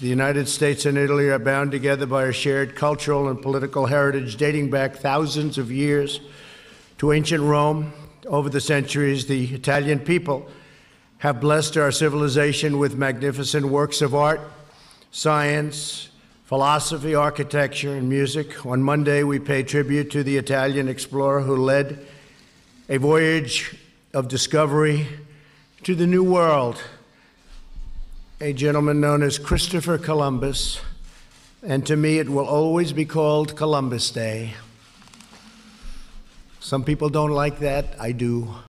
The United States and Italy are bound together by a shared cultural and political heritage dating back thousands of years to ancient Rome. Over the centuries, the Italian people have blessed our civilization with magnificent works of art, science, philosophy, architecture, and music. On Monday, we pay tribute to the Italian explorer who led a voyage of discovery to the New World, a gentleman known as Christopher Columbus, and to me it will always be called Columbus Day. Some people don't like that, I do.